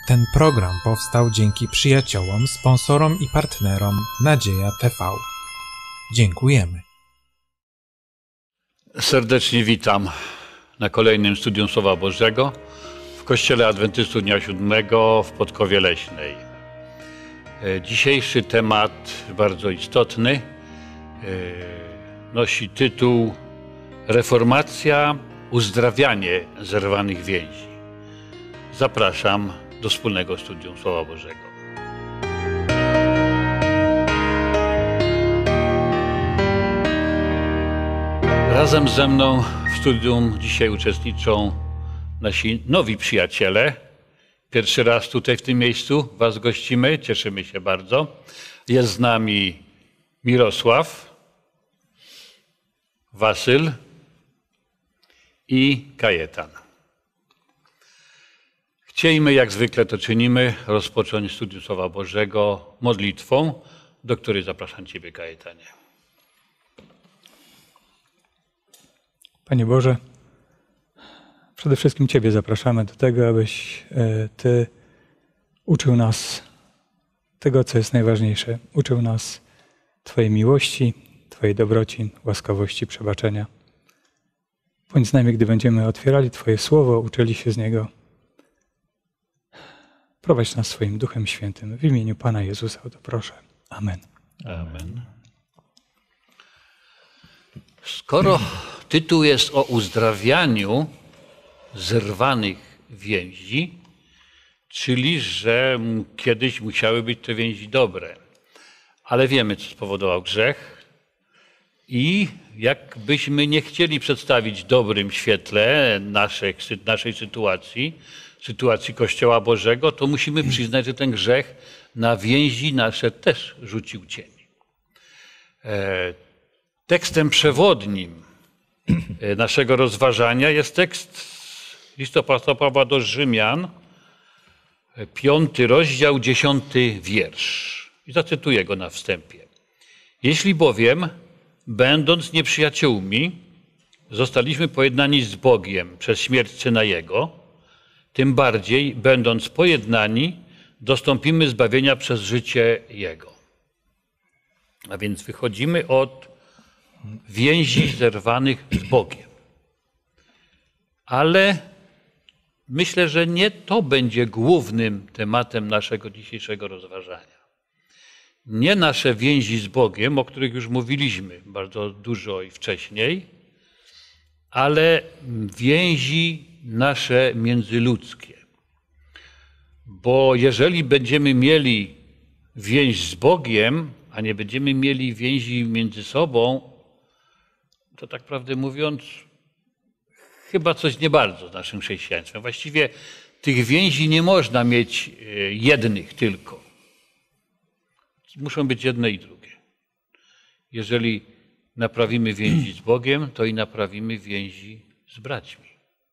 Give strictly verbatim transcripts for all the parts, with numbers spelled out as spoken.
Ten program powstał dzięki przyjaciołom, sponsorom i partnerom Nadzieja T V. Dziękujemy. Serdecznie witam na kolejnym studium Słowa Bożego w Kościele Adwentystów Dnia Siódmego w Podkowie Leśnej. Dzisiejszy temat bardzo istotny nosi tytuł Reformacja, uzdrawianie zerwanych więzi. Zapraszam do wspólnego studium Słowa Bożego. Razem ze mną w studium dzisiaj uczestniczą nasi nowi przyjaciele. Pierwszy raz tutaj w tym miejscu Was gościmy, cieszymy się bardzo. Jest z nami Mirosław, Wasyl i Kajetan. Chcielibyśmy, jak zwykle to czynimy, rozpocząć studium Słowa Bożego modlitwą, do której zapraszam Ciebie, Kajetanie. Panie Boże, przede wszystkim Ciebie zapraszamy do tego, abyś Ty uczył nas tego, co jest najważniejsze. Uczył nas Twojej miłości, Twojej dobroci, łaskawości, przebaczenia. Bądź z nami, gdy będziemy otwierali Twoje słowo, uczyli się z niego. Prowadź nas swoim Duchem Świętym. W imieniu Pana Jezusa o to proszę. Amen. Amen. Skoro tytuł jest o uzdrawianiu zerwanych więzi, czyli że kiedyś musiały być te więzi dobre, ale wiemy, co spowodował grzech i jakbyśmy nie chcieli przedstawić w dobrym świetle naszej, naszej sytuacji, sytuacji Kościoła Bożego, to musimy przyznać, że ten grzech na więzi nasze też rzucił cień. Tekstem przewodnim naszego rozważania jest tekst listu apostoła Pawła do Rzymian, piąty rozdział, dziesiąty wiersz. I zacytuję go na wstępie. Jeśli bowiem, będąc nieprzyjaciółmi, zostaliśmy pojednani z Bogiem przez śmierć Syna Jego, tym bardziej, będąc pojednani, dostąpimy zbawienia przez życie Jego. A więc wychodzimy od więzi zerwanych z Bogiem. Ale myślę, że nie to będzie głównym tematem naszego dzisiejszego rozważania. Nie nasze więzi z Bogiem, o których już mówiliśmy bardzo dużo i wcześniej, ale więzi nasze międzyludzkie. Bo jeżeli będziemy mieli więź z Bogiem, a nie będziemy mieli więzi między sobą, to tak prawdę mówiąc, chyba coś nie bardzo z naszym chrześcijaństwem. Właściwie tych więzi nie można mieć jednych tylko. Muszą być jedne i drugie. Jeżeli naprawimy więzi z Bogiem, to i naprawimy więzi z braćmi.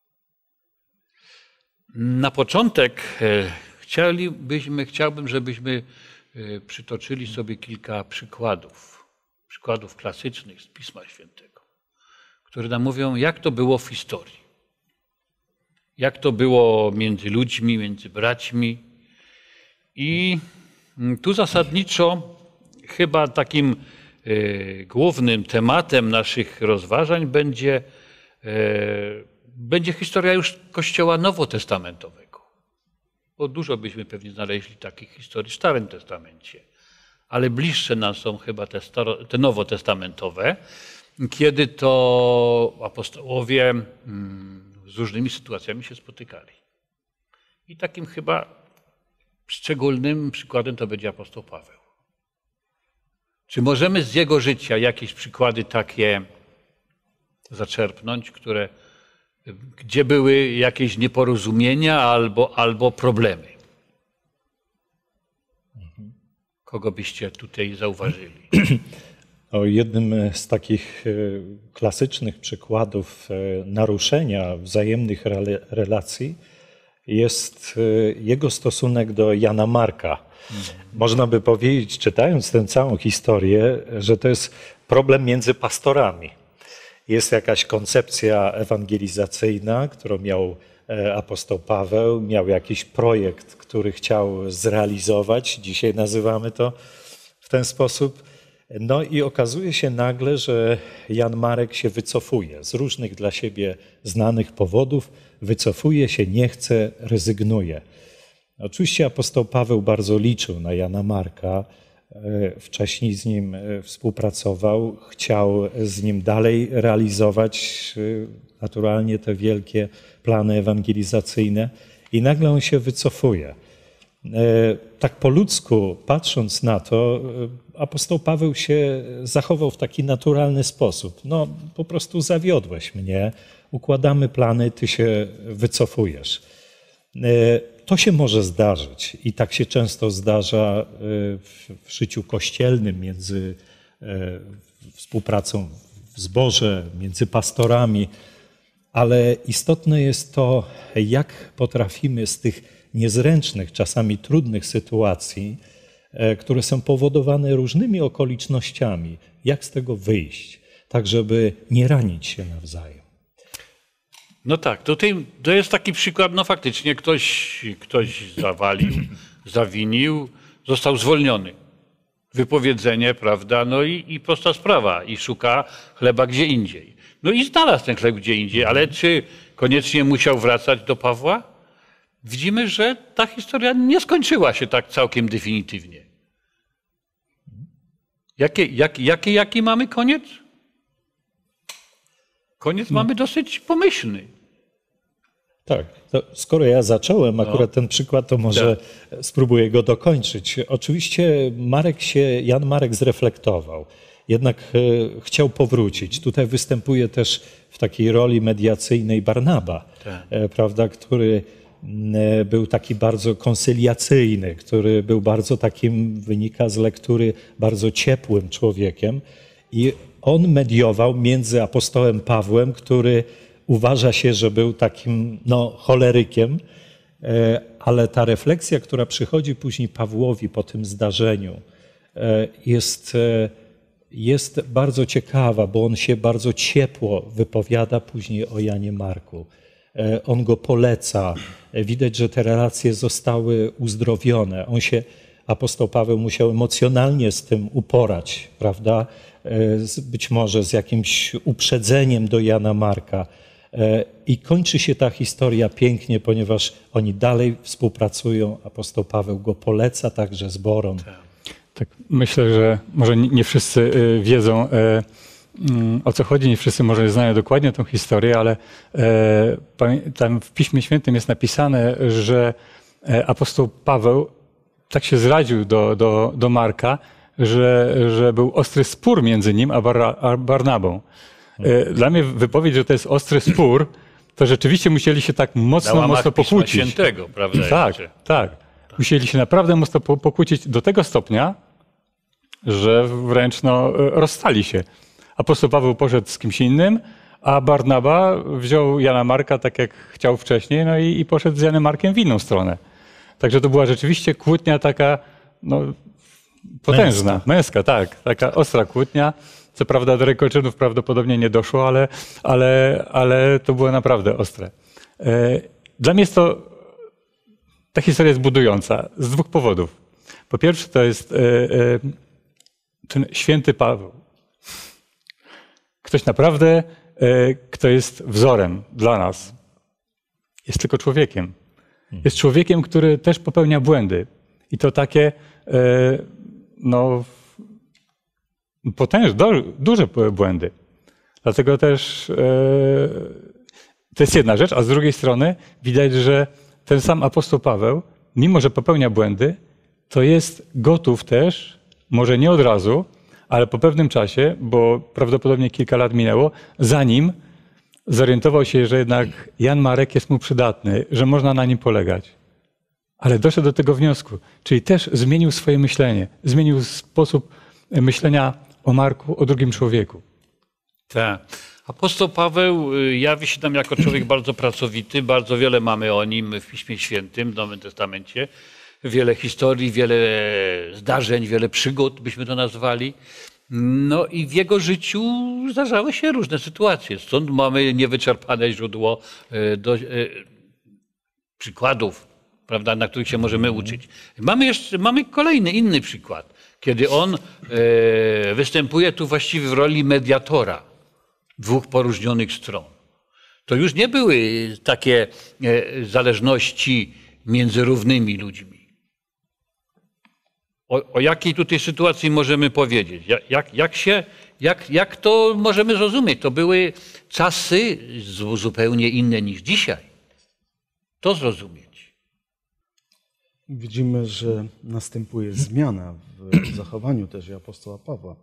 Na początek chcielibyśmy, chciałbym, żebyśmy przytoczyli sobie kilka przykładów, przykładów klasycznych z Pisma Świętego, które nam mówią, jak to było w historii. Jak to było między ludźmi, między braćmi. I tu zasadniczo chyba takim głównym tematem naszych rozważań będzie, będzie historia już Kościoła Nowotestamentowego. Bo dużo byśmy pewnie znaleźli takich historii w Starym Testamencie. Ale bliższe nam są chyba te, staro, te nowotestamentowe, kiedy to apostołowie z różnymi sytuacjami się spotykali. I takim chyba szczególnym przykładem to będzie apostoł Paweł. Czy możemy z jego życia jakieś przykłady takie zaczerpnąć, które, gdzie były jakieś nieporozumienia albo, albo problemy? Kogo byście tutaj zauważyli? O, jednym z takich klasycznych przykładów naruszenia wzajemnych relacji jest jego stosunek do Jana Marka. Mhm. Można by powiedzieć, czytając tę całą historię, że to jest problem między pastorami. Jest jakaś koncepcja ewangelizacyjna, którą miał apostoł Paweł miał jakiś projekt, który chciał zrealizować. Dzisiaj nazywamy to w ten sposób. No i okazuje się nagle, że Jan Marek się wycofuje z różnych dla siebie znanych powodów. Wycofuje się, nie chce, rezygnuje. Oczywiście apostoł Paweł bardzo liczył na Jana Marka. Wcześniej z nim współpracował, chciał z nim dalej realizować naturalnie te wielkie plany ewangelizacyjne i nagle on się wycofuje. Tak po ludzku patrząc na to, apostoł Paweł się zachował w taki naturalny sposób. No po prostu zawiodłeś mnie, układamy plany, ty się wycofujesz. To się może zdarzyć i tak się często zdarza w życiu kościelnym między współpracą w zborze, między pastorami, ale istotne jest to, jak potrafimy z tych niezręcznych, czasami trudnych sytuacji, które są powodowane różnymi okolicznościami, jak z tego wyjść, tak żeby nie ranić się nawzajem. No tak, to, tej, to jest taki przykład, no faktycznie ktoś, ktoś zawalił, zawinił, został zwolniony. Wypowiedzenie, prawda, no i, i prosta sprawa i szuka chleba gdzie indziej. No i znalazł ten chleb gdzie indziej, ale czy koniecznie musiał wracać do Pawła? Widzimy, że ta historia nie skończyła się tak całkiem definitywnie. Jaki, jaki, jaki, jaki mamy koniec? Koniec mamy dosyć pomyślny. Tak, to skoro ja zacząłem akurat no. ten przykład, to może tak. spróbuję go dokończyć. Oczywiście Marek się, Jan Marek zreflektował, jednak chciał powrócić. Tutaj występuje też w takiej roli mediacyjnej Barnaba, tak. prawda, który był taki bardzo konsyliacyjny, który był bardzo takim, wynika z lektury, bardzo ciepłym człowiekiem i on mediował między apostołem Pawłem, który uważa się, że był takim no, cholerykiem, ale ta refleksja, która przychodzi później Pawłowi po tym zdarzeniu, jest, jest bardzo ciekawa, bo on się bardzo ciepło wypowiada później o Janie Marku. On go poleca. Widać, że te relacje zostały uzdrowione. On się, apostoł Paweł musiał emocjonalnie z tym uporać, prawda? Być może z jakimś uprzedzeniem do Jana Marka. I kończy się ta historia pięknie, ponieważ oni dalej współpracują. Apostoł Paweł go poleca także zborom. Tak, myślę, że może nie wszyscy wiedzą, o co chodzi, nie wszyscy może znają dokładnie tę historię, ale tam w Piśmie Świętym jest napisane, że apostoł Paweł tak się zradził do, do, do Marka, że, że był ostry spór między nim a, Bar, a Barnabą. Dla mnie wypowiedź, że to jest ostry spór, to rzeczywiście musieli się tak mocno, mocno pokłócić. Pisma Świętego, prawda? Tak, tak, tak. Musieli się naprawdę mocno pokłócić do tego stopnia, że wręcz no, rozstali się. Apostoł Paweł poszedł z kimś innym, a Barnaba wziął Jana Marka tak jak chciał wcześniej, no i, i poszedł z Janem Markiem w inną stronę. Także to była rzeczywiście kłótnia taka no, potężna, męska. męska, tak, taka ostra kłótnia. Co prawda do rękoczynów prawdopodobnie nie doszło, ale, ale, ale to było naprawdę ostre. Dla mnie jest to, ta historia jest budująca z dwóch powodów. Po pierwsze to jest ten święty Paweł. Ktoś naprawdę, kto jest wzorem dla nas. Jest tylko człowiekiem. Jest człowiekiem, który też popełnia błędy. I to takie no, potężne, duże błędy. Dlatego też to jest jedna rzecz, a z drugiej strony widać, że ten sam apostoł Paweł, mimo że popełnia błędy, to jest gotów też, może nie od razu, ale po pewnym czasie, bo prawdopodobnie kilka lat minęło, zanim zorientował się, że jednak Jan Marek jest mu przydatny, że można na nim polegać. Ale doszedł do tego wniosku, czyli też zmienił swoje myślenie, zmienił sposób myślenia o Marku, o drugim człowieku. Tak. Apostoł Paweł jawi się nam jako człowiek bardzo pracowity, bardzo wiele mamy o nim w Piśmie Świętym, w Nowym Testamencie. Wiele historii, wiele zdarzeń, wiele przygód, byśmy to nazwali. No i w jego życiu zdarzały się różne sytuacje. Stąd mamy niewyczerpane źródło do, przykładów, prawda, na których się możemy uczyć. Mamy jeszcze mamy kolejny, inny przykład, kiedy on e, występuje tu właściwie w roli mediatora dwóch poróżnionych stron. To już nie były takie e, zależności między równymi ludźmi. O, o jakiej tutaj sytuacji możemy powiedzieć? Jak, jak, się, jak, jak to możemy zrozumieć? To były czasy zupełnie inne niż dzisiaj. To zrozumieć. Widzimy, że następuje zmiana w zachowaniu też i apostoła Pawła.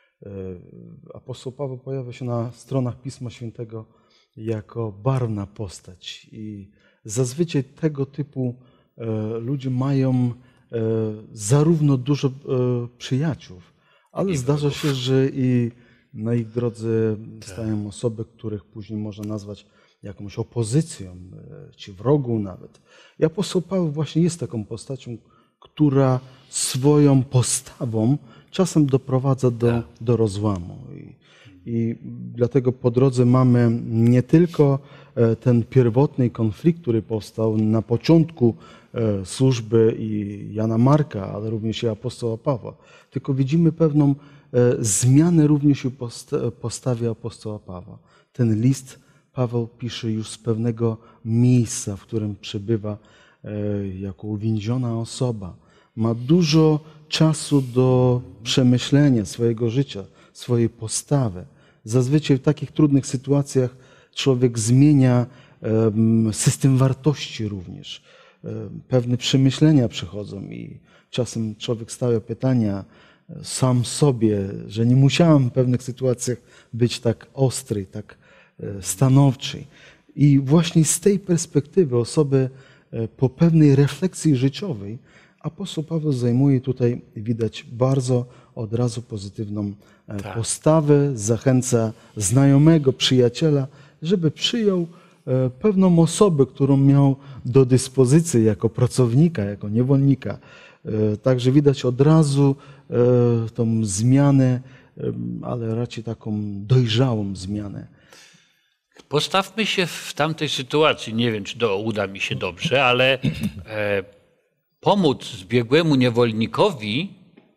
Apostoł Paweł pojawia się na stronach Pisma Świętego jako barwna postać i zazwyczaj tego typu ludzie mają zarówno dużo przyjaciół, ale zdarza się, że i na ich drodze stają osoby, których później można nazwać jakąś opozycją, czy wrogą nawet. I apostoł Paweł właśnie jest taką postacią, która swoją postawą czasem doprowadza do, do rozłamu. I, I dlatego po drodze mamy nie tylko ten pierwotny konflikt, który powstał na początku służby i Jana Marka, ale również i apostoła Pawła, tylko widzimy pewną zmianę również w postawie apostoła Pawła. Ten list Paweł pisze już z pewnego miejsca, w którym przebywa jako uwięziona osoba. Ma dużo czasu do przemyślenia swojego życia, swojej postawy. Zazwyczaj w takich trudnych sytuacjach człowiek zmienia system wartości również. Pewne przemyślenia przychodzą i czasem człowiek stawia pytania sam sobie, że nie musiałem w pewnych sytuacjach być tak ostry, tak stanowczy. I właśnie z tej perspektywy osoby po pewnej refleksji życiowej apostoł Paweł zajmuje tutaj, widać, bardzo od razu pozytywną tak. postawę, zachęca znajomego, przyjaciela, żeby przyjął pewną osobę, którą miał do dyspozycji jako pracownika, jako niewolnika. Także widać od razu tą zmianę, ale raczej taką dojrzałą zmianę. Postawmy się w tamtej sytuacji. Nie wiem, czy to uda mi się dobrze, ale e, pomóc zbiegłemu niewolnikowi,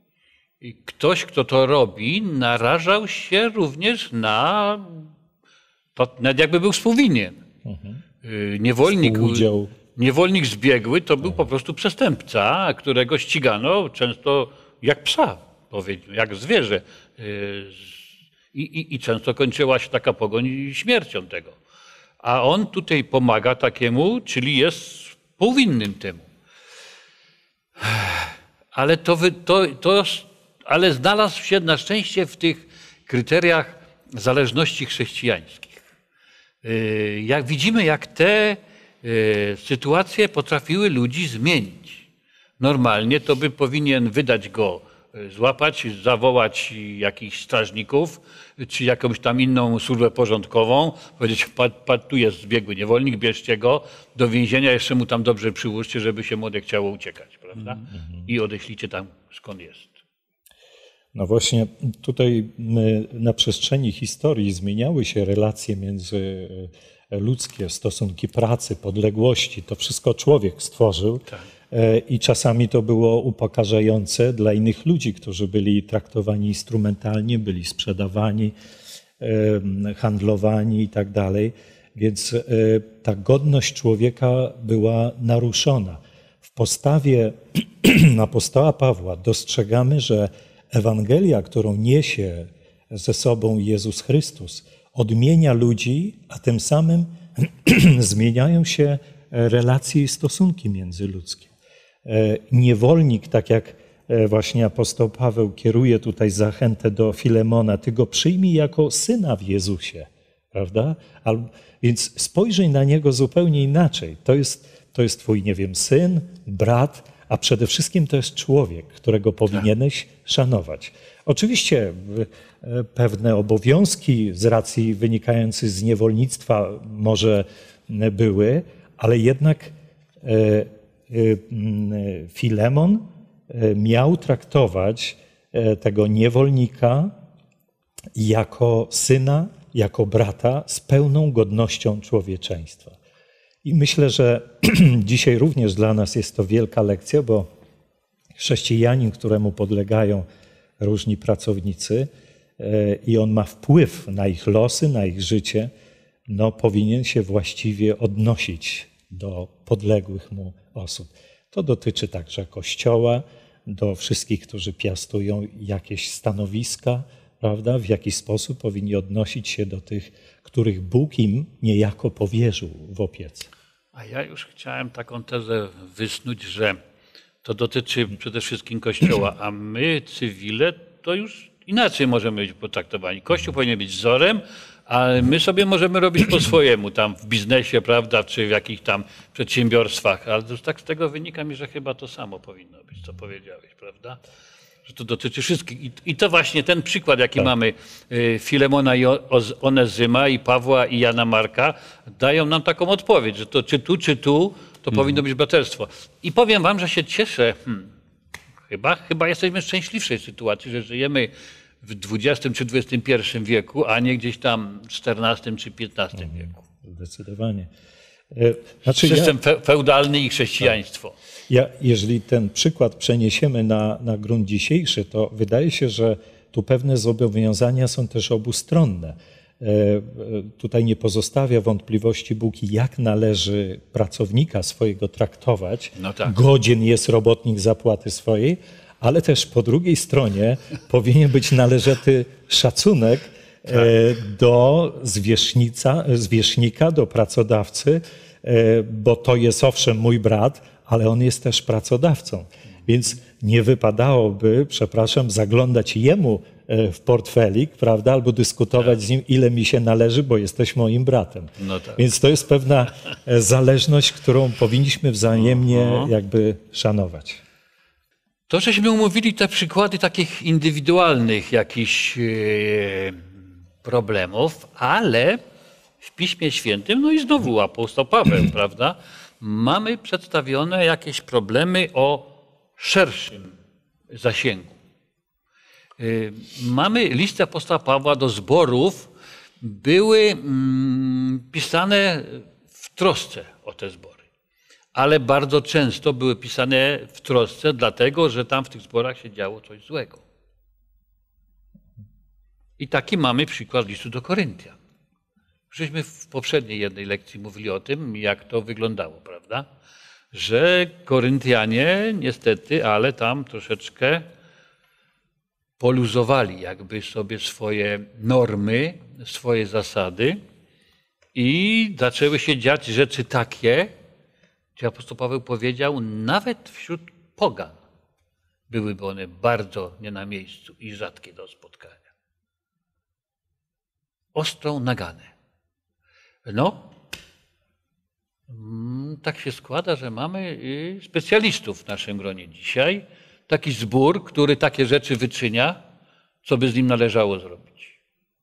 ktoś, kto to robi, narażał się również na, to, nawet jakby był współwinien. Mhm. Niewolnik, niewolnik zbiegły to był po prostu przestępca, którego ścigano często jak psa, powiedzmy, jak zwierzę. I, i, I często kończyła się taka pogoń śmiercią tego. A on tutaj pomaga takiemu, czyli jest współwinnym temu. Ale, to, to, to, ale znalazł się na szczęście w tych kryteriach zależności chrześcijańskich. Jak widzimy, jak te sytuacje potrafiły ludzi zmienić. Normalnie to by powinien wydać go, złapać, zawołać jakichś strażników, czy jakąś tam inną służbę porządkową, powiedzieć, pad, pad, tu jest zbiegły niewolnik, bierzcie go do więzienia, jeszcze mu tam dobrze przyłóżcie, żeby się młode chciało uciekać, prawda? Mm-hmm. I odeślijcie tam, skąd jest. No właśnie tutaj na przestrzeni historii zmieniały się relacje międzyludzkie, stosunki pracy, podległości. To wszystko człowiek stworzył. Tak. I czasami to było upokarzające dla innych ludzi, którzy byli traktowani instrumentalnie, byli sprzedawani, handlowani i tak dalej. Więc ta godność człowieka była naruszona. W postawie apostoła Pawła dostrzegamy, że Ewangelia, którą niesie ze sobą Jezus Chrystus, odmienia ludzi, a tym samym zmieniają się relacje i stosunki międzyludzkie. Niewolnik, tak jak właśnie apostoł Paweł kieruje tutaj zachętę do Filemona, ty go przyjmij jako syna w Jezusie, prawda? Więc spojrzyj na niego zupełnie inaczej. To jest, to jest twój, nie wiem, syn, brat, a przede wszystkim to jest człowiek, którego powinieneś szanować. Oczywiście pewne obowiązki z racji wynikających z niewolnictwa może były, ale jednak Filemon miał traktować tego niewolnika jako syna, jako brata z pełną godnością człowieczeństwa. I myślę, że dzisiaj również dla nas jest to wielka lekcja, bo chrześcijanin, któremu podlegają różni pracownicy i on ma wpływ na ich losy, na ich życie, no powinien się właściwie odnosić do podległych mu osób. To dotyczy także Kościoła, do wszystkich, którzy piastują jakieś stanowiska, prawda? W jaki sposób powinni odnosić się do tych, których Bóg im niejako powierzył w opiece. A ja już chciałem taką tezę wysnuć, że to dotyczy przede wszystkim Kościoła, a my, cywile, to już inaczej możemy być potraktowani. Kościół powinien być wzorem, a my sobie możemy robić po swojemu, tam w biznesie, prawda, czy w jakichś tam przedsiębiorstwach, ale to tak z tego wynika mi, że chyba to samo powinno być, co powiedziałeś, prawda? Że to dotyczy wszystkich. I, i to właśnie ten przykład, jaki tak. mamy, y, Filemona i Onezyma, i Pawła, i Jana Marka, dają nam taką odpowiedź, że to czy tu, czy tu, to mhm. powinno być braterstwo. I powiem wam, że się cieszę, hmm, chyba, chyba jesteśmy w szczęśliwszej sytuacji, że żyjemy w dwudziestym czy dwudziestym pierwszym wieku, a nie gdzieś tam w czternastym czy piętnastym mhm. wieku. Zdecydowanie. Znaczy System ja, feudalny i chrześcijaństwo. Tak. Ja, jeżeli ten przykład przeniesiemy na, na grunt dzisiejszy, to wydaje się, że tu pewne zobowiązania są też obustronne. E, tutaj nie pozostawia wątpliwości Bóg, jak należy pracownika swojego traktować. No tak. Godzien jest robotnik zapłaty swojej, ale też po drugiej stronie powinien być należyty szacunek tak. e, do zwierzchnica, zwierzchnika, do pracodawcy, e, bo to jest owszem mój brat, ale on jest też pracodawcą. Więc nie wypadałoby, przepraszam, zaglądać jemu w portfelik, prawda, albo dyskutować tak. z nim, ile mi się należy, bo jesteś moim bratem. No tak. Więc to jest pewna zależność, którą powinniśmy wzajemnie uh-huh. jakby szanować. To, żeśmy umówili te przykłady takich indywidualnych jakichś problemów, ale w Piśmie Świętym, no i znowu apostoł Paweł, prawda, mamy przedstawione jakieś problemy o szerszym zasięgu. Mamy listę apostoła Pawła do zborów, były mm, pisane w trosce o te zbory, ale bardzo często były pisane w trosce, dlatego że tam w tych zborach się działo coś złego. I taki mamy przykład listu do Koryntian. Żeśmy w poprzedniej jednej lekcji mówili o tym, jak to wyglądało, prawda? Że Koryntianie niestety, ale tam troszeczkę poluzowali jakby sobie swoje normy, swoje zasady i zaczęły się dziać rzeczy takie, gdzie apostoł Paweł powiedział, nawet wśród pogan byłyby one bardzo nie na miejscu i rzadkie do spotkania. Ostrą naganę. No, tak się składa, że mamy specjalistów w naszym gronie dzisiaj. Taki zbór, który takie rzeczy wyczynia, co by z nim należało zrobić.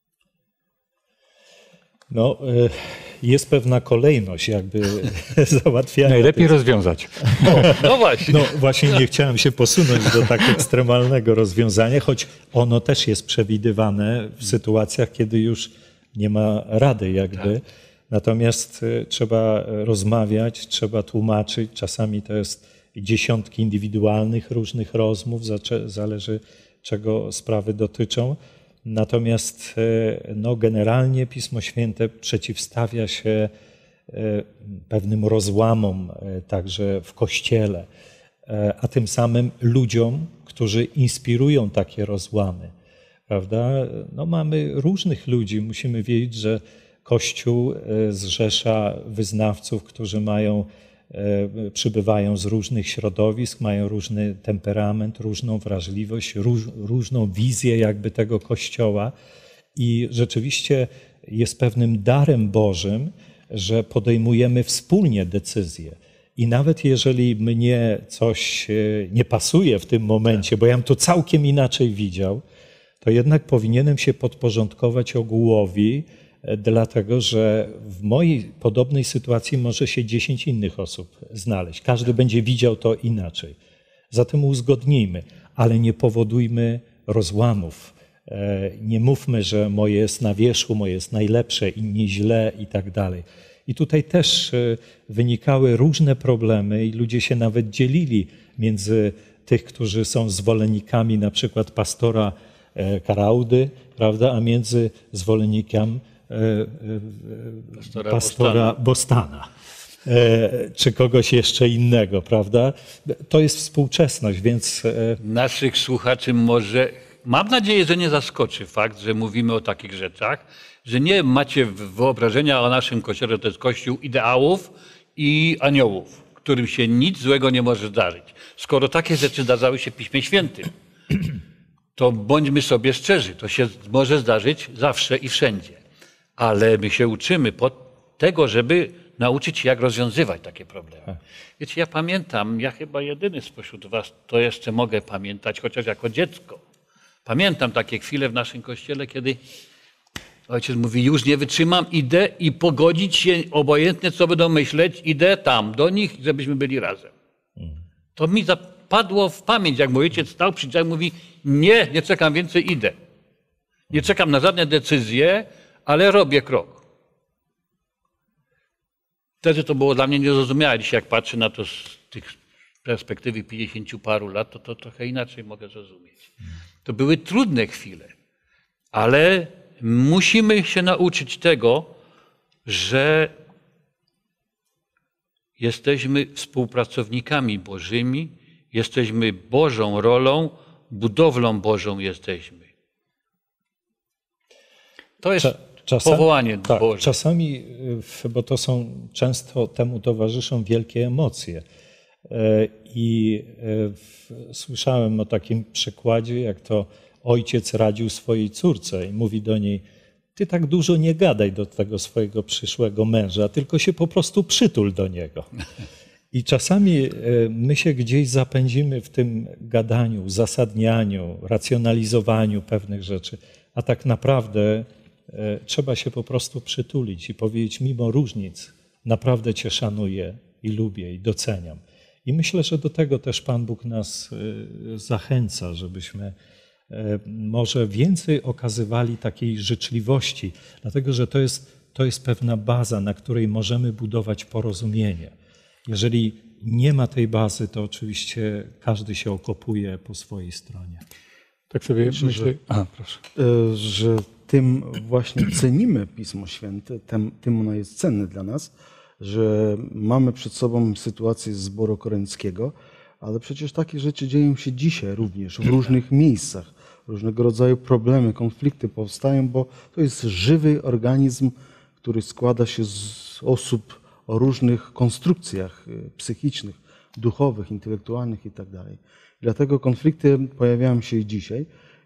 No, jest pewna kolejność jakby załatwiania. Najlepiej tych... rozwiązać. No, no właśnie. No właśnie nie chciałem się posunąć do tak ekstremalnego rozwiązania, choć ono też jest przewidywane w sytuacjach, kiedy już nie ma rady jakby. Tak. Natomiast trzeba rozmawiać, trzeba tłumaczyć. Czasami to jest dziesiątki indywidualnych różnych rozmów, zależy czego sprawy dotyczą. Natomiast no, generalnie Pismo Święte przeciwstawia się pewnym rozłamom także w Kościele, a tym samym ludziom, którzy inspirują takie rozłamy. Prawda? No, mamy różnych ludzi, musimy wiedzieć, że Kościół zrzesza wyznawców, którzy mają, przybywają z różnych środowisk, mają różny temperament, różną wrażliwość, róż, różną wizję jakby tego Kościoła i rzeczywiście jest pewnym darem Bożym, że podejmujemy wspólnie decyzje. I nawet jeżeli mnie coś nie pasuje w tym momencie, bo ja bym to całkiem inaczej widział, to jednak powinienem się podporządkować ogółowi, dlatego że w mojej podobnej sytuacji może się dziesięć innych osób znaleźć. Każdy będzie widział to inaczej. Zatem uzgodnijmy, ale nie powodujmy rozłamów. Nie mówmy, że moje jest na wierzchu, moje jest najlepsze, inni źle i tak dalej. I tutaj też wynikały różne problemy i ludzie się nawet dzielili między tych, którzy są zwolennikami na przykład pastora Karaudy, prawda, a między zwolennikami pastora, pastora Bostana, czy kogoś jeszcze innego, prawda? To jest współczesność, więc... Naszych słuchaczy może, mam nadzieję, że nie zaskoczy fakt, że mówimy o takich rzeczach, że nie macie wyobrażenia o naszym Kościele, to jest Kościół ideałów i aniołów, którym się nic złego nie może zdarzyć. Skoro takie rzeczy zdarzały się w Piśmie Świętym, to bądźmy sobie szczerzy, to się może zdarzyć zawsze i wszędzie. Ale my się uczymy pod tego, żeby nauczyć się, jak rozwiązywać takie problemy. Wiecie, ja pamiętam, ja chyba jedyny spośród was to jeszcze mogę pamiętać, chociaż jako dziecko. Pamiętam takie chwile w naszym kościele, kiedy ojciec mówi, już nie wytrzymam, idę i pogodzić się, obojętnie co będą myśleć, idę tam do nich, żebyśmy byli razem. To mi zapadło w pamięć, jak mój ojciec stał przy drzwiach i mówi, nie, nie czekam więcej, idę. Nie czekam na żadne decyzje, ale robię krok. Wtedy to było dla mnie niezrozumiałe. Dzisiaj jak patrzę na to z tych perspektywy pięćdziesięciu paru lat, to, to trochę inaczej mogę zrozumieć. To były trudne chwile, ale musimy się nauczyć tego, że jesteśmy współpracownikami Bożymi, jesteśmy Bożą rolą, budowlą Bożą jesteśmy. To jest czasami, powołanie tak, Boże. Czasami, bo to są, często temu towarzyszą wielkie emocje. I słyszałem o takim przykładzie, jak to ojciec radził swojej córce i mówi do niej, ty tak dużo nie gadaj do tego swojego przyszłego męża, tylko się po prostu przytul do niego. I czasami my się gdzieś zapędzimy w tym gadaniu, uzasadnianiu, racjonalizowaniu pewnych rzeczy, a tak naprawdę trzeba się po prostu przytulić i powiedzieć, mimo różnic, naprawdę cię szanuję i lubię i doceniam. I myślę, że do tego też Pan Bóg nas zachęca, żebyśmy może więcej okazywali takiej życzliwości, dlatego że to jest, to jest pewna baza, na której możemy budować porozumienie. Jeżeli nie ma tej bazy, to oczywiście każdy się okopuje po swojej stronie. Tak sobie myślę, myślę, że, aha, proszę. że tym właśnie cenimy Pismo Święte, tym, tym ono jest cenne dla nas, że mamy przed sobą sytuację z zboru korynckiego, ale przecież takie rzeczy dzieją się dzisiaj również w różnych miejscach. Różnego rodzaju problemy, konflikty powstają, bo to jest żywy organizm, który składa się z osób o różnych konstrukcjach psychicznych, duchowych, intelektualnych itd. Dlatego konflikty pojawiają się i dzisiaj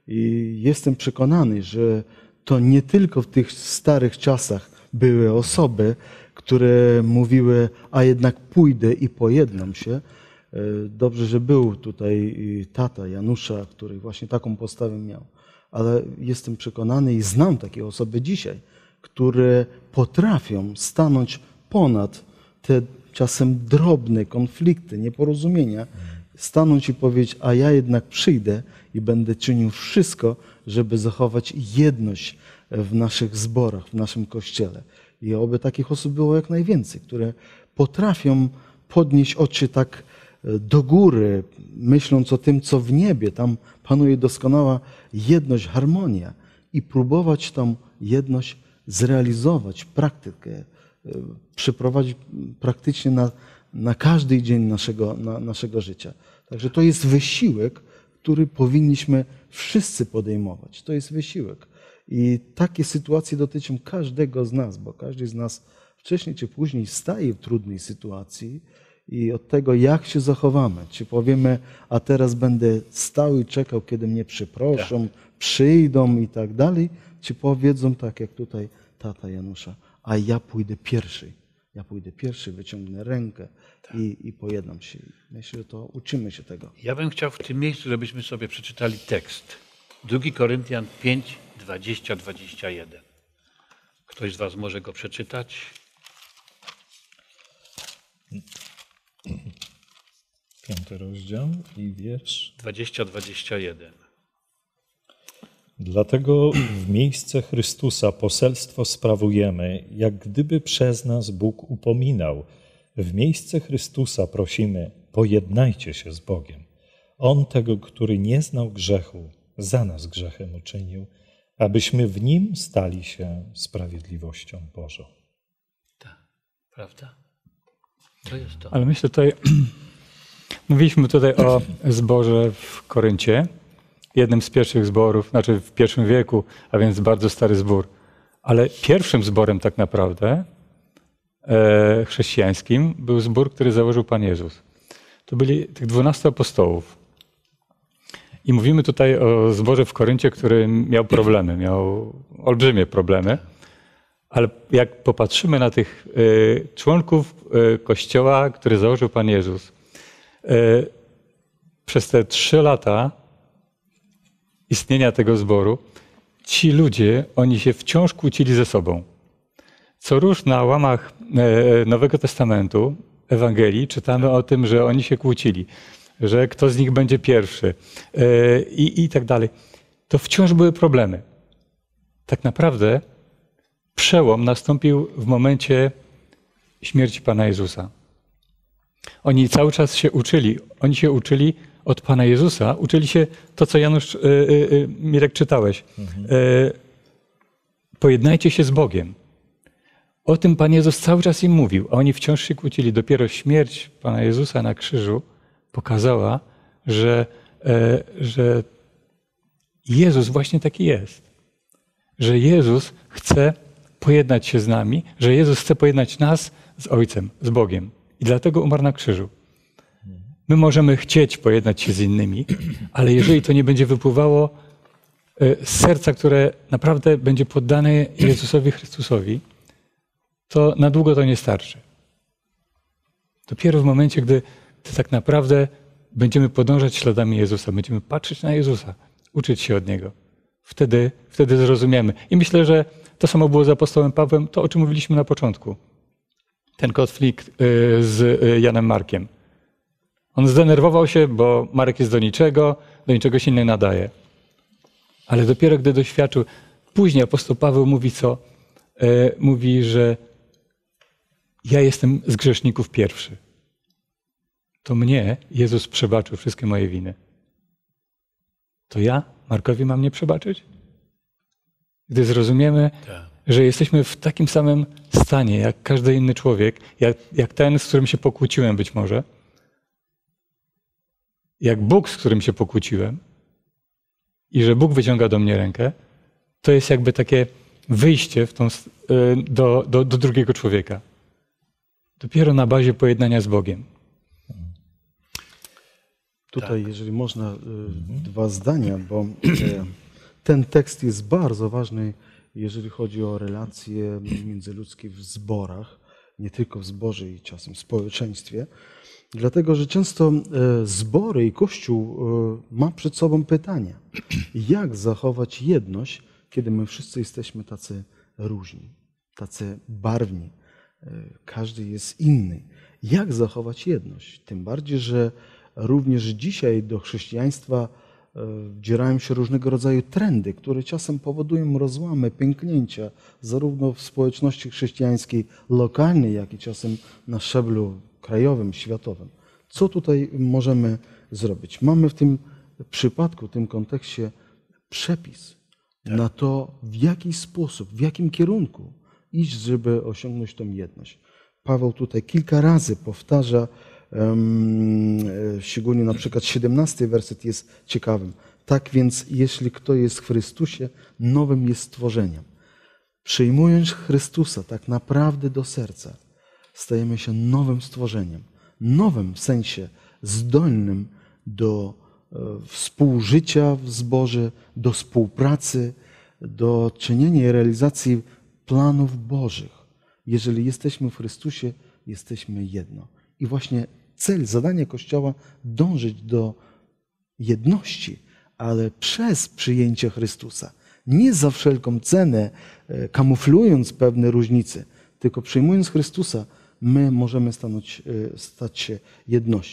i jestem przekonany, że to nie tylko w tych starych czasach były osoby, które mówiły, a jednak pójdę i pojednam się. Dobrze, że był tutaj tata Janusza, który właśnie taką postawę miał. Ale jestem przekonany i znam takie osoby dzisiaj, które potrafią stanąć ponad te czasem drobne konflikty, nieporozumienia, stanąć i powiedzieć, a ja jednak przyjdę i będę czynił wszystko, żeby zachować jedność w naszych zborach, w naszym Kościele. I oby takich osób było jak najwięcej, które potrafią podnieść oczy tak do góry, myśląc o tym, co w niebie. Tam panuje doskonała jedność, harmonia i próbować tą jedność zrealizować, praktykę, przeprowadzić praktycznie na, na każdy dzień naszego, na, naszego życia. Także to jest wysiłek, który powinniśmy wszyscy podejmować. To jest wysiłek. I takie sytuacje dotyczą każdego z nas, bo każdy z nas wcześniej czy później staje w trudnej sytuacji i od tego, jak się zachowamy. Czy powiemy, a teraz będę stał i czekał, kiedy mnie przeproszą, tak. przyjdą i tak dalej, czy powiedzą tak, jak tutaj tata Janusza, a ja pójdę pierwszy. Ja pójdę pierwszy, wyciągnę rękę tak. i, i pojednam się. Myślę, że to uczymy się tego. Ja bym chciał w tym miejscu, żebyśmy sobie przeczytali tekst. drugi Koryntian pięć, dwadzieścia, dwadzieścia jeden. Ktoś z was może go przeczytać? Piąty rozdział i wiersz. dwadzieścia, dwadzieścia jeden. Dlatego w miejsce Chrystusa poselstwo sprawujemy, jak gdyby przez nas Bóg upominał. W miejsce Chrystusa prosimy, pojednajcie się z Bogiem. On tego, który nie znał grzechu, za nas grzechem uczynił, abyśmy w Nim stali się sprawiedliwością Bożą. Tak, prawda? To jest to. Ale myślę tutaj, mówiliśmy tutaj o zborze w Koryncie, jednym z pierwszych zborów, znaczy w pierwszym wieku, a więc bardzo stary zbór. Ale pierwszym zborem tak naprawdę e, chrześcijańskim był zbór, który założył Pan Jezus. To byli tych dwunastu apostołów. I mówimy tutaj o zborze w Koryncie, który miał problemy, miał olbrzymie problemy. Ale jak popatrzymy na tych y, członków y, Kościoła, który założył Pan Jezus, y, przez te trzy lata istnienia tego zboru, ci ludzie, oni się wciąż kłócili ze sobą. Co róż na łamach y, Nowego Testamentu, Ewangelii, czytamy o tym, że oni się kłócili, że kto z nich będzie pierwszy y, i, i tak dalej. To wciąż były problemy. Tak naprawdę przełom nastąpił w momencie śmierci Pana Jezusa. Oni cały czas się uczyli. Oni się uczyli od Pana Jezusa. Uczyli się to, co Janusz, y, y, Mirek, czytałeś. Mhm. Y, pojednajcie się z Bogiem. O tym Pan Jezus cały czas im mówił, a oni wciąż się kłócili. Dopiero śmierć Pana Jezusa na krzyżu pokazała, że, y, że Jezus właśnie taki jest. Że Jezus chce pojednać się z nami, że Jezus chce pojednać nas z Ojcem, z Bogiem. I dlatego umarł na krzyżu. My możemy chcieć pojednać się z innymi, ale jeżeli to nie będzie wypływało z serca, które naprawdę będzie poddane Jezusowi Chrystusowi, to na długo to nie starczy. Dopiero w momencie, gdy, gdy tak naprawdę będziemy podążać śladami Jezusa, będziemy patrzeć na Jezusa, uczyć się od Niego, wtedy, wtedy zrozumiemy. I myślę, że to samo było z apostołem Pawłem, to o czym mówiliśmy na początku. Ten konflikt z Janem Markiem. On zdenerwował się, bo Marek jest do niczego, do niczego się nie nadaje. Ale dopiero gdy doświadczył, później apostoł Paweł mówi co? E, mówi, że ja jestem z grzeszników pierwszy. To mnie Jezus przebaczył wszystkie moje winy. To ja Markowi mam nie przebaczyć? Gdy zrozumiemy, tak, że jesteśmy w takim samym stanie, jak każdy inny człowiek, jak, jak ten, z którym się pokłóciłem być może, jak Bóg, z którym się pokłóciłem i że Bóg wyciąga do mnie rękę, to jest jakby takie wyjście w tą, do, do, do drugiego człowieka. Dopiero na bazie pojednania z Bogiem. Tutaj, tak, jeżeli można, dwa zdania, bo ten tekst jest bardzo ważny, jeżeli chodzi o relacje międzyludzkie w zborach, nie tylko w zborze i czasem w społeczeństwie, dlatego że często zbory i Kościół ma przed sobą pytania, jak zachować jedność, kiedy my wszyscy jesteśmy tacy różni, tacy barwni, każdy jest inny. Jak zachować jedność? Tym bardziej, że również dzisiaj do chrześcijaństwa wdzierają się różnego rodzaju trendy, które czasem powodują rozłamy, pęknięcia, zarówno w społeczności chrześcijańskiej lokalnej, jak i czasem na szczeblu krajowym, światowym. Co tutaj możemy zrobić? Mamy w tym przypadku, w tym kontekście przepis tak. na to, w jaki sposób, w jakim kierunku iść, żeby osiągnąć tą jedność. Paweł tutaj kilka razy powtarza, szczególnie na przykład siedemnasty werset jest ciekawym. Tak więc, jeśli kto jest w Chrystusie, nowym jest stworzeniem. Przyjmując Chrystusa tak naprawdę do serca, stajemy się nowym stworzeniem. Nowym w sensie zdolnym do współżycia w zborze, do współpracy, do czynienia i realizacji planów Bożych. Jeżeli jesteśmy w Chrystusie, jesteśmy jedno. I właśnie cel, zadanie Kościoła dążyć do jedności, ale przez przyjęcie Chrystusa. Nie za wszelką cenę, kamuflując pewne różnice, tylko przyjmując Chrystusa, my możemy stanąć, stać się jednością.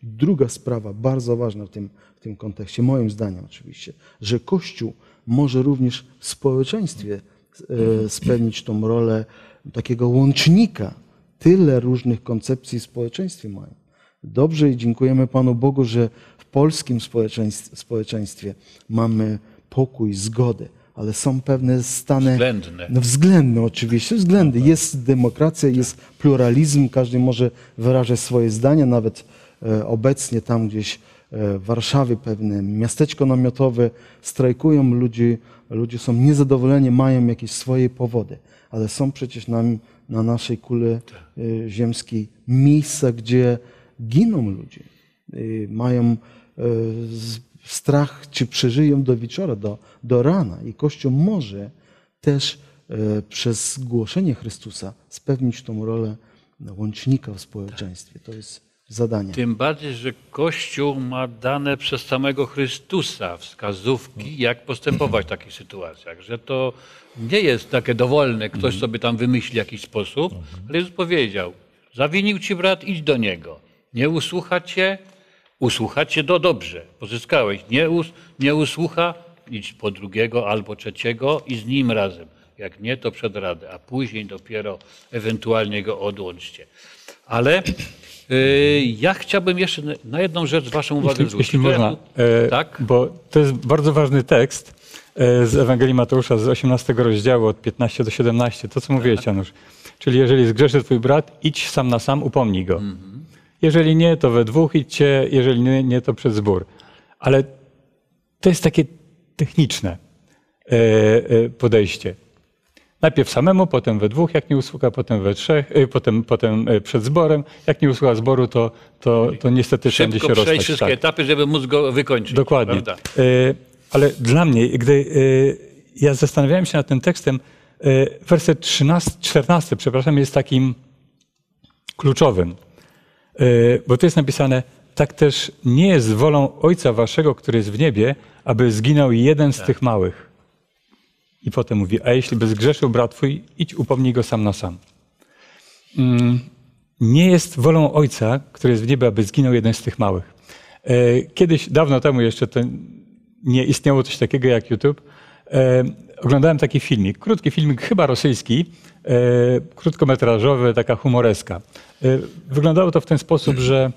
druga sprawa, bardzo ważna w tym, w tym kontekście, moim zdaniem oczywiście, że Kościół może również w społeczeństwie e, spełnić tą rolę takiego łącznika. Tyle różnych koncepcji w społeczeństwie mają. Dobrze i dziękujemy Panu Bogu, że w polskim społeczeństwie, społeczeństwie mamy pokój, zgodę, ale są pewne stany... Względne. No względne oczywiście, względne. Jest demokracja, jest pluralizm, każdy może wyrażać swoje zdania, nawet e, obecnie tam gdzieś e, w Warszawie pewne miasteczko namiotowe, strajkują ludzie, ludzie są niezadowoleni, mają jakieś swoje powody, ale są przecież na, na naszej kuli e, ziemskiej miejsca, gdzie giną ludzie, e, mają e, z, strach, czy przeżyją do wieczora, do, do rana. I Kościół może też e, przez głoszenie Chrystusa spełnić tą rolę łącznika w społeczeństwie. To jest zadanie. Tym bardziej, że Kościół ma dane przez samego Chrystusa wskazówki, jak postępować w takich sytuacjach. Że to nie jest takie dowolne, ktoś sobie tam wymyśli jakiś sposób, ale Jezus powiedział, zawinił ci brat, idź do niego. Nie usłucha cię, usłuchacie, to dobrze, pozyskałeś. Nie, us, nie usłucha, idź po drugiego albo trzeciego i z nim razem. Jak nie, to przed radę, a później dopiero ewentualnie go odłączcie. Ale y, ja chciałbym jeszcze na jedną rzecz waszą uwagę jeśli, zwrócić. jeśli można, e, tak? Bo to jest bardzo ważny tekst e, z Ewangelii Mateusza z osiemnastego rozdziału od piętnastego do siedemnastego. To, co mówiłeś, Janusz. Czyli jeżeli zgrzeszy twój brat, idź sam na sam, upomnij go. Mhm. Jeżeli nie, to we dwóch idźcie, jeżeli nie, nie to przed zbór. Ale to jest takie techniczne podejście. Najpierw samemu, potem we dwóch, jak nie usługa, potem we trzech, potem, potem przed zborem. Jak nie usługa zboru, to, to, to niestety wszędzie się rozstać. Szybko przejść wszystkie tak. etapy, żeby móc go wykończyć. Dokładnie. Prawda? Ale dla mnie, gdy ja zastanawiałem się nad tym tekstem, werset trzynasty, czternasty, przepraszam, jest takim kluczowym. Bo to jest napisane, tak też nie jest wolą Ojca waszego, który jest w niebie, aby zginął jeden z tak. tych małych. I potem mówi, a jeśli by zgrzeszył brat twój, idź upomnij go sam na sam. Nie jest wolą Ojca, który jest w niebie, aby zginął jeden z tych małych. Kiedyś, dawno temu jeszcze to nie istniało coś takiego jak YouTube. Oglądałem taki filmik, krótki filmik, chyba rosyjski, krótkometrażowy, taka humoreska. Wyglądało to w ten sposób, że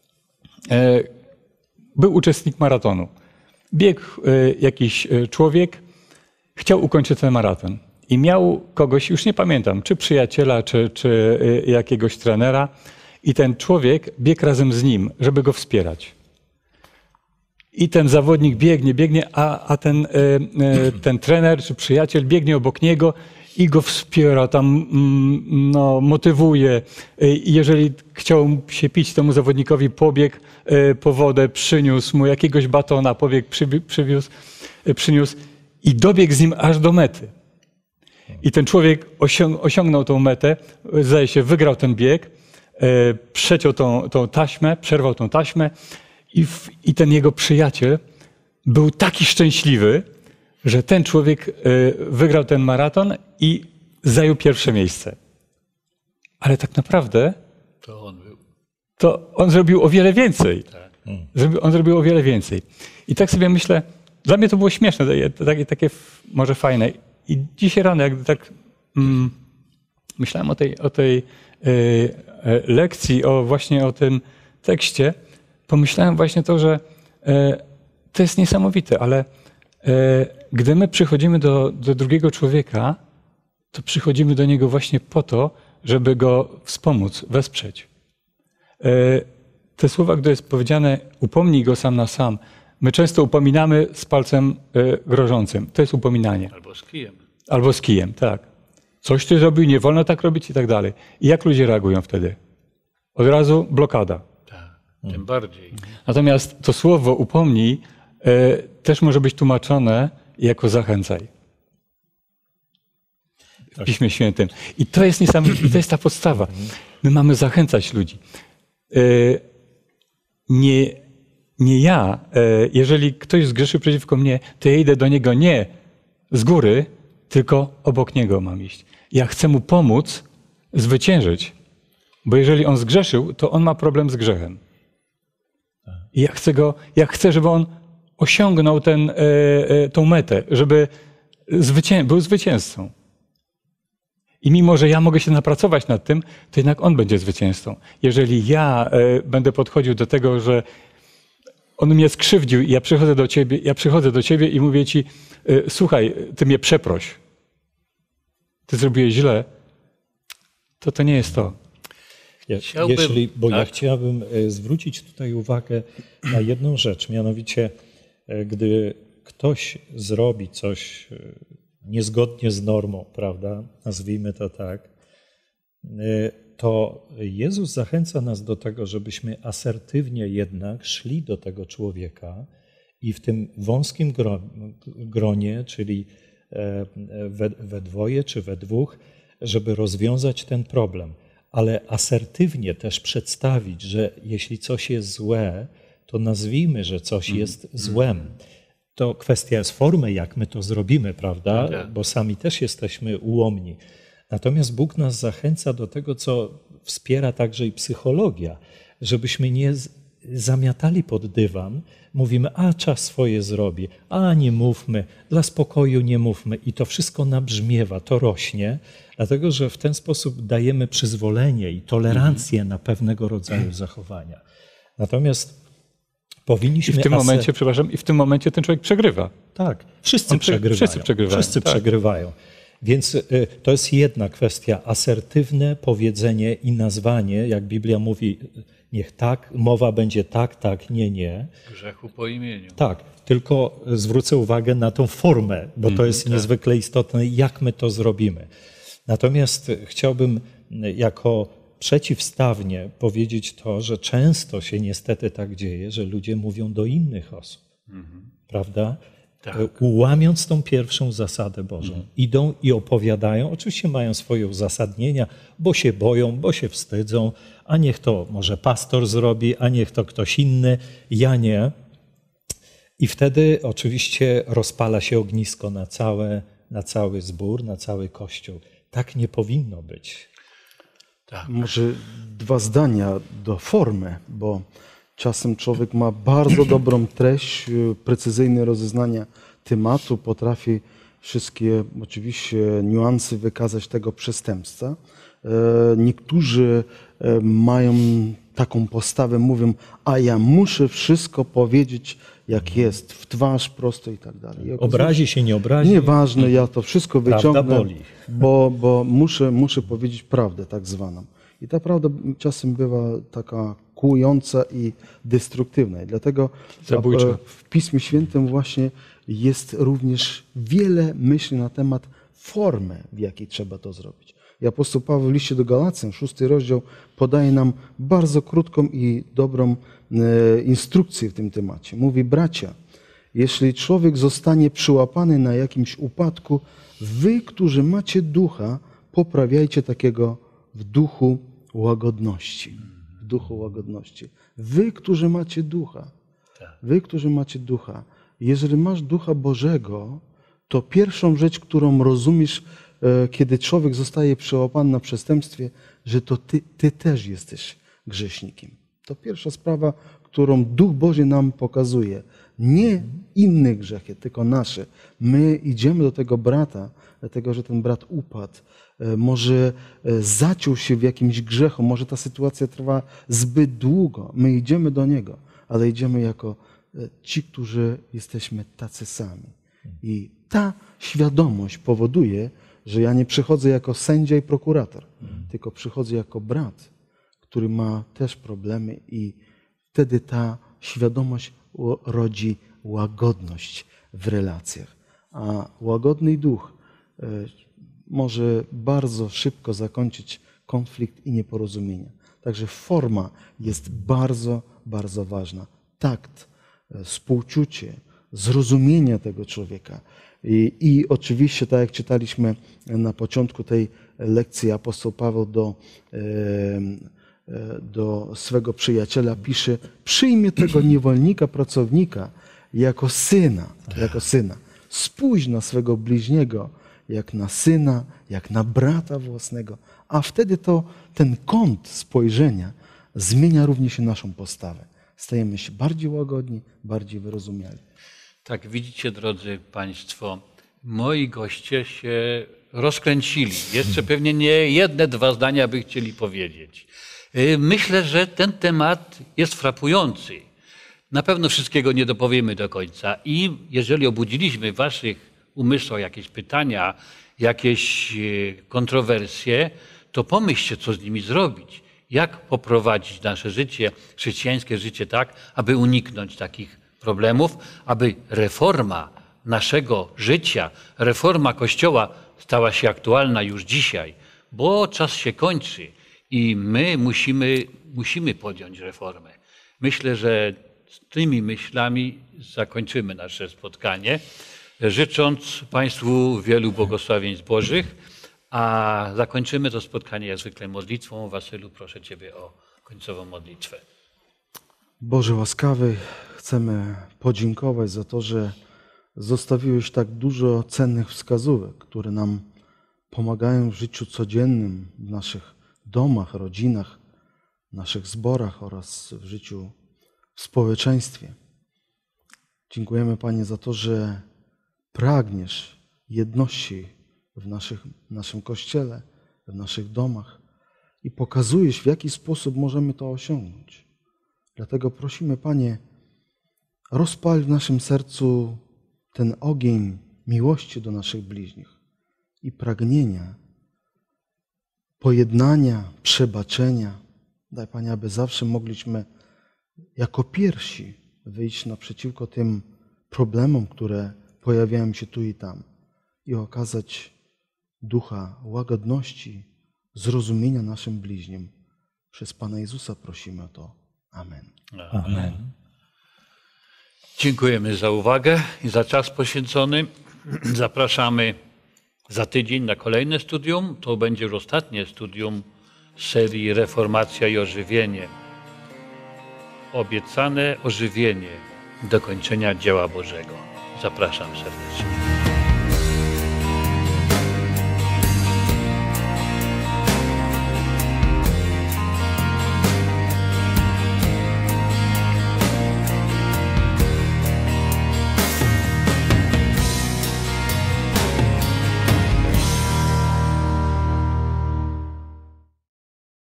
był uczestnik maratonu. Biegł jakiś człowiek, chciał ukończyć ten maraton i miał kogoś, już nie pamiętam, czy przyjaciela, czy, czy jakiegoś trenera i ten człowiek biegł razem z nim, żeby go wspierać. I ten zawodnik biegnie, biegnie, a, a ten, ten trener czy przyjaciel biegnie obok niego i go wspiera, tam no, motywuje. I jeżeli chciał się pić, temu zawodnikowi pobiegł po wodę, przyniósł mu jakiegoś batona, pobiegł, przywiózł, przyniósł i dobiegł z nim aż do mety. I ten człowiek osiągnął tą metę, zdaje się, wygrał ten bieg, przeciął tą, tą taśmę, przerwał tą taśmę i, w, i ten jego przyjaciel był taki szczęśliwy, że ten człowiek wygrał ten maraton i zajął pierwsze miejsce. Ale tak naprawdę to on był. To on zrobił o wiele więcej. Tak. On zrobił o wiele więcej. I tak sobie myślę, dla mnie to było śmieszne, takie, takie może fajne. I dzisiaj rano, jak tak mm, myślałem o tej, o tej y, lekcji, o właśnie o tym tekście, pomyślałem właśnie to, że y, to jest niesamowite, ale y, gdy my przychodzimy do, do drugiego człowieka, to przychodzimy do niego właśnie po to, żeby go wspomóc, wesprzeć. Y, te słowa, gdy jest powiedziane, upomnij go sam na sam, my często upominamy z palcem y, grożącym. To jest upominanie. Albo z kijem. Albo z kijem, tak. Coś ty zrobił, nie wolno tak robić i tak dalej. I jak ludzie reagują wtedy? Od razu blokada. Tak, tym hmm. bardziej. Natomiast to słowo upomnij y, też może być tłumaczone jako zachęcaj. W Piśmie Świętym. I to jest niesamowite, to jest ta podstawa. My mamy zachęcać ludzi. Y, nie... Nie ja, jeżeli ktoś zgrzeszył przeciwko mnie, to ja idę do niego nie z góry, tylko obok niego mam iść. Ja chcę mu pomóc zwyciężyć, bo jeżeli on zgrzeszył, to on ma problem z grzechem. I ja chcę, go, ja chcę, żeby on osiągnął ten, e, e, tą metę, żeby zwycię był zwycięzcą. I mimo, że ja mogę się napracować nad tym, to jednak on będzie zwycięzcą. Jeżeli ja e, będę podchodził do tego, że on mnie skrzywdził i ja przychodzę do ciebie, ja przychodzę do ciebie i mówię ci, e, słuchaj, ty mnie przeproś, ty zrobiłeś źle, to to nie jest to. Chciałbym, Jeśli, bo tak? ja chciałbym zwrócić tutaj uwagę na jedną rzecz, mianowicie gdy ktoś zrobi coś niezgodnie z normą, prawda, nazwijmy to tak, to Jezus zachęca nas do tego, żebyśmy asertywnie jednak szli do tego człowieka i w tym wąskim gronie, czyli we, we dwoje czy we dwóch, żeby rozwiązać ten problem. Ale asertywnie też przedstawić, że jeśli coś jest złe, to nazwijmy, że coś jest złem. To kwestia jest formy, jak my to zrobimy, prawda? Bo sami też jesteśmy ułomni. Natomiast Bóg nas zachęca do tego, co wspiera także i psychologia, żebyśmy nie zamiatali pod dywan, mówimy, a czas swoje zrobi, a nie mówmy, dla spokoju nie mówmy i to wszystko nabrzmiewa, to rośnie, dlatego że w ten sposób dajemy przyzwolenie i tolerancję na pewnego rodzaju zachowania. Natomiast powinniśmy... I w tym momencie, przepraszam, i w tym momencie ten człowiek przegrywa. Tak, wszyscy On, przegrywają. Wszyscy przegrywają. Wszyscy tak. przegrywają. Więc y, to jest jedna kwestia, asertywne powiedzenie i nazwanie, jak Biblia mówi, niech tak, mowa będzie tak, tak, nie, nie. Grzechu po imieniu. Tak, tylko zwrócę uwagę na tą formę, bo to jest tak. niezwykle istotne, jak my to zrobimy. Natomiast chciałbym jako przeciwstawnie powiedzieć to, że często się niestety tak dzieje, że ludzie mówią do innych osób, mhm. prawda? Tak. Łamiąc tą pierwszą zasadę Bożą. Mhm. Idą i opowiadają, oczywiście mają swoje uzasadnienia, bo się boją, bo się wstydzą, a niech to może pastor zrobi, a niech to ktoś inny, ja nie. I wtedy oczywiście rozpala się ognisko na, całe, na cały zbór, na cały Kościół. Tak nie powinno być. Tak. Może dwa zdania do formy, bo czasem człowiek ma bardzo dobrą treść, precyzyjne rozeznanie tematu, potrafi wszystkie oczywiście niuanse wykazać tego przestępstwa. Niektórzy mają taką postawę, mówią, a ja muszę wszystko powiedzieć, jak jest, w twarz prosto i tak dalej. Obrazi się, nie obrazi. Nieważne, ja to wszystko wyciągnę, boli. bo, bo muszę, muszę powiedzieć prawdę tak zwaną. I ta prawda czasem bywa taka kłująca i destruktywna. I dlatego Zabójcza. w Piśmie Świętym właśnie jest również wiele myśli na temat formy, w jakiej trzeba to zrobić. I apostoł Paweł w liście do Galacjan, szósty rozdział, podaje nam bardzo krótką i dobrą e, instrukcję w tym temacie. Mówi, bracia, jeśli człowiek zostanie przyłapany na jakimś upadku, wy, którzy macie ducha, poprawiajcie takiego w duchu łagodności. W duchu łagodności. Wy, którzy macie ducha. Wy, którzy macie ducha. Jeżeli masz ducha Bożego, to pierwszą rzecz, którą rozumiesz, kiedy człowiek zostaje przyłapany na przestępstwie, że to ty, ty też jesteś grzesznikiem. To pierwsza sprawa, którą Duch Boży nam pokazuje. Nie inne grzechy, tylko nasze. My idziemy do tego brata, dlatego że ten brat upadł. Może zaciął się w jakimś grzechu, może ta sytuacja trwa zbyt długo. My idziemy do niego, ale idziemy jako ci, którzy jesteśmy tacy sami. I ta świadomość powoduje, że ja nie przychodzę jako sędzia i prokurator, hmm. tylko przychodzę jako brat, który ma też problemy i wtedy ta świadomość rodzi łagodność w relacjach. A łagodny duch może bardzo szybko zakończyć konflikt i nieporozumienia. Także forma jest bardzo, bardzo ważna. Takt, współczucie, zrozumienie tego człowieka. I, I oczywiście, tak jak czytaliśmy na początku tej lekcji, apostoł Paweł do, do swego przyjaciela pisze, przyjmie tego niewolnika, pracownika jako syna, jako syna. Spójrz na swego bliźniego jak na syna, jak na brata własnego, a wtedy to ten kąt spojrzenia zmienia również i naszą postawę. stajemy się bardziej łagodni, bardziej wyrozumiali. Tak, widzicie, drodzy Państwo, moi goście się rozkręcili. Jeszcze pewnie nie jedne, dwa zdania by chcieli powiedzieć. Myślę, że ten temat jest frapujący. Na pewno wszystkiego nie dopowiemy do końca i jeżeli obudziliśmy w waszych umysłach jakieś pytania, jakieś kontrowersje, to pomyślcie, co z nimi zrobić. Jak poprowadzić nasze życie, chrześcijańskie życie tak, aby uniknąć takich problemów, aby reforma naszego życia, reforma Kościoła stała się aktualna już dzisiaj, bo czas się kończy i my musimy, musimy podjąć reformę. Myślę, że z tymi myślami zakończymy nasze spotkanie, życząc Państwu wielu błogosławieństw Bożych, a zakończymy to spotkanie jak zwykle modlitwą. Wasylu, proszę Ciebie o końcową modlitwę. Boże łaskawy, chcemy podziękować za to, że zostawiłeś tak dużo cennych wskazówek, które nam pomagają w życiu codziennym, w naszych domach, rodzinach, naszych zborach oraz w życiu w społeczeństwie. Dziękujemy, Panie, za to, że pragniesz jedności w naszych, w naszym Kościele, w naszych domach i pokazujesz, w jaki sposób możemy to osiągnąć. Dlatego prosimy, Panie, rozpal w naszym sercu ten ogień miłości do naszych bliźnich i pragnienia pojednania, przebaczenia. Daj, Panie, aby zawsze mogliśmy jako pierwsi wyjść naprzeciwko tym problemom, które pojawiają się tu i tam i okazać ducha łagodności, zrozumienia naszym bliźnim. Przez Pana Jezusa prosimy o to. Amen. Amen. Dziękujemy za uwagę i za czas poświęcony. Zapraszamy za tydzień na kolejne studium. To będzie już ostatnie studium serii Reformacja i Ożywienie. Obiecane ożywienie dokończenia dzieła Bożego. Zapraszam serdecznie.